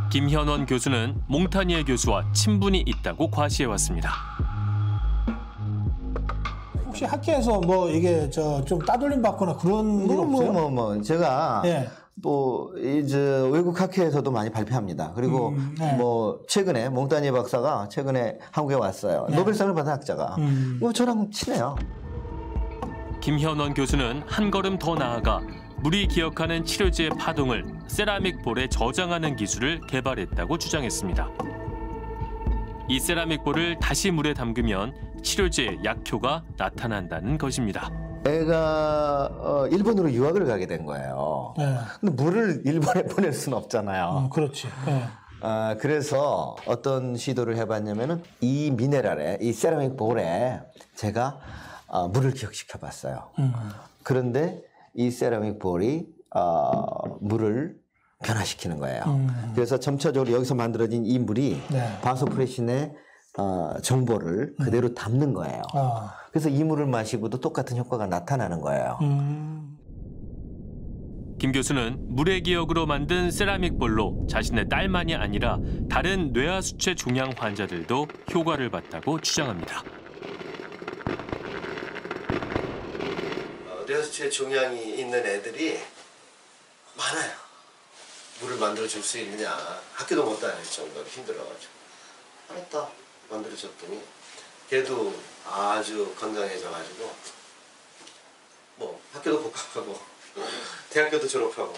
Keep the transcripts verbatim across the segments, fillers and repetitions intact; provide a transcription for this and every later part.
김현원 교수는 몽타니에 교수와 친분이 있다고 과시해왔습니다. 혹시 학교에서 뭐 이게 저 좀 따돌림 받거나 그런 일 뭐, 없어요? 뭐, 뭐, 뭐, 제가 네. 또 이제 외국 학회에서도 많이 발표합니다. 그리고 음, 네. 뭐 최근에 몽타니에 박사가 최근에 한국에 왔어요. 네. 노벨상을 받은 학자가. 음. 뭐 저랑 친해요. 김현원 교수는 한 걸음 더 나아가 물이 기억하는 치료제의 파동을 세라믹 볼에 저장하는 기술을 개발했다고 주장했습니다. 이 세라믹 볼을 다시 물에 담그면 치료제의 약효가 나타난다는 것입니다. 애가 어, 일본으로 유학을 가게 된 거예요. 네. 근데 물을 일본에 보낼 수는 없잖아요. 음, 그렇지. 네. 아, 그래서 어떤 시도를 해봤냐면은 이 미네랄에, 이 세라믹 볼에 제가 어, 물을 기억시켜 봤어요. 음. 그런데 이 세라믹 볼이 어, 물을 변화시키는 거예요. 음. 그래서 점차적으로 여기서 만들어진 이 물이 네. 바소프레신의 어, 정보를 그대로 담는 거예요. 아. 그래서 이 물을 마시고도 똑같은 효과가 나타나는 거예요. 음. 김 교수는 물의 기억으로 만든 세라믹 볼로 자신의 딸만이 아니라 다른 뇌하수체 종양 환자들도 효과를 봤다고 주장합니다. 어, 뇌하수체 종양이 있는 애들이 많아요. 물을 만들어줄 수 있느냐. 학교도 못 다닐 정도로 힘들어가지고. 알았다. 만들어줬더니 걔도 아주 건강해져가지고 뭐 학교도 복학하고 대학교도 졸업하고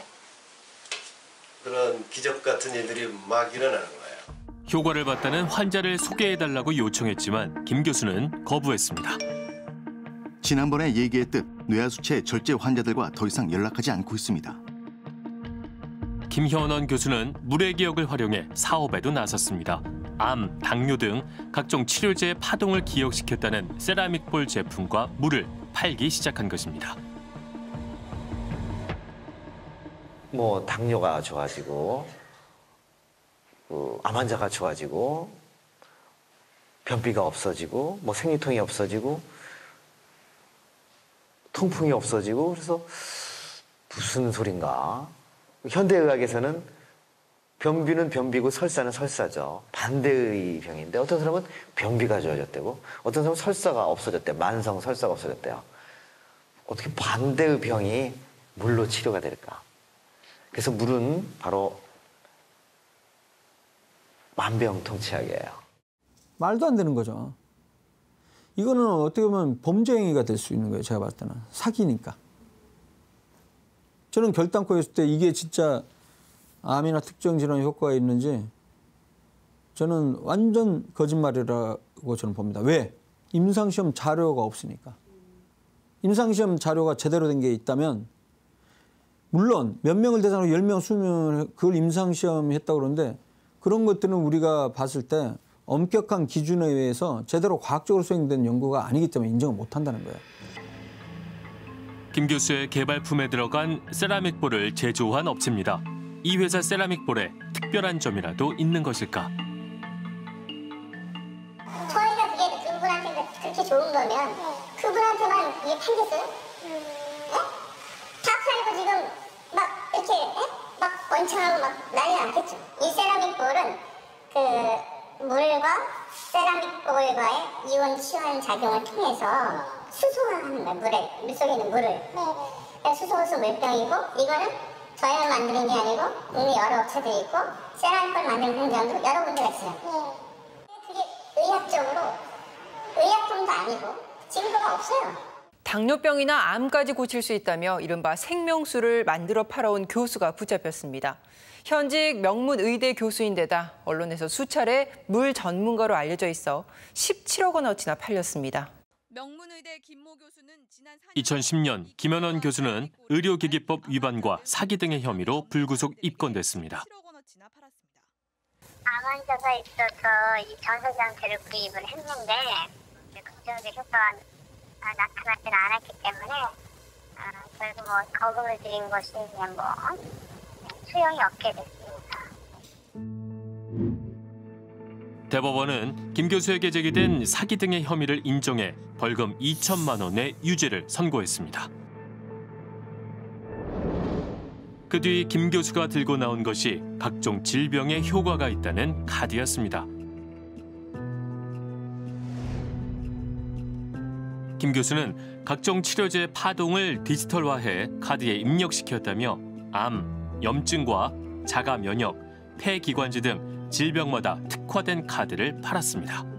그런 기적 같은 일들이 막 일어나는 거예요. 효과를 봤다는 환자를 소개해달라고 요청했지만 김 교수는 거부했습니다. 지난번에 얘기했듯 뇌하수체 절제 환자들과 더 이상 연락하지 않고 있습니다. 김현원 교수는 물의 기억을 활용해 사업에도 나섰습니다. 암, 당뇨 등 각종 치료제의 파동을 기억시켰다는 세라믹 볼 제품과 물을 팔기 시작한 것입니다. 뭐 당뇨가 좋아지고 그 암 환자가 좋아지고 변비가 없어지고 뭐 생리통이 없어지고 통풍이 없어지고 그래서 무슨 소린가? 현대의학에서는 변비는 변비고 설사는 설사죠. 반대의 병인데 어떤 사람은 변비가 좋아졌대고 어떤 사람은 설사가 없어졌대. 만성 설사가 없어졌대요. 어떻게 반대의 병이 물로 치료가 될까? 그래서 물은 바로 만병통치약이에요. 말도 안 되는 거죠. 이거는 어떻게 보면 범죄 행위가 될 수 있는 거예요. 제가 봤을 때는. 사기니까. 저는 결단코 했을 때 이게 진짜 암이나 특정 질환 효과가 있는지 저는 완전 거짓말이라고 저는 봅니다. 왜? 임상시험 자료가 없으니까. 임상시험 자료가 제대로 된 게 있다면 물론 몇 명을 대상으로 열 명, 이십 명을 그걸 임상시험 했다고 그러는데 그런 것들은 우리가 봤을 때 엄격한 기준에 의해서 제대로 과학적으로 수행된 연구가 아니기 때문에 인정을 못한다는 거예요. 김 교수의 개발품에 들어간 세라믹 볼을 제조한 업체입니다. 이 회사 세라믹 볼에 특별한 점이라도 있는 것일까? 저희가 그게 그분한테 그렇게 좋은 거면 그분한테만 이게 팔겠어요? 네? 다 팔고 지금 막 이렇게 네? 막 원청하고 막 난리 났겠죠. 이 세라믹 볼은 그 물과 세라믹 볼과의 이온 치환 작용을 통해서 수소화하는 거예요. 물에 물 속에 있는 물을. 수소호수 물병이고 이거는 저희가 만드는 게 아니고 이미 여러 업체들이 있고 세라믹 볼 만드는 공장도 여러 군데가 있어요. 그게 의학적으로 의약품도 아니고 증거가 없어요. 당뇨병이나 암까지 고칠 수 있다며 이른바 생명수를 만들어 팔아온 교수가 붙잡혔습니다. 현직 명문 의대 교수인데다 언론에서 수차례 물 전문가로 알려져 있어 십칠억 원어치나 팔렸습니다. 명문의대 김모 교수는 지난 이천십 년 김현원 교수는 의료기기법 위반과 사기 등의 혐의로 불구속 입건됐습니다. 암 환자가 있어서 이 전소장제를 구입을 했는데 긍정적 효과가 나타나지는 않았기 때문에 아, 결국 뭐 거금을 들인 것이 그냥 뭐 수용이 없게 됐습니다. 대법원은 김 교수에게 제기된 사기 등의 혐의를 인정해 벌금 이천만 원의 유죄를 선고했습니다. 그 뒤 김 교수가 들고 나온 것이 각종 질병에 효과가 있다는 카드였습니다. 김 교수는 각종 치료제 파동을 디지털화해 카드에 입력시켰다며 암, 염증과 자가 면역, 폐기관지 등 질병마다 특화된 카드를 팔았습니다.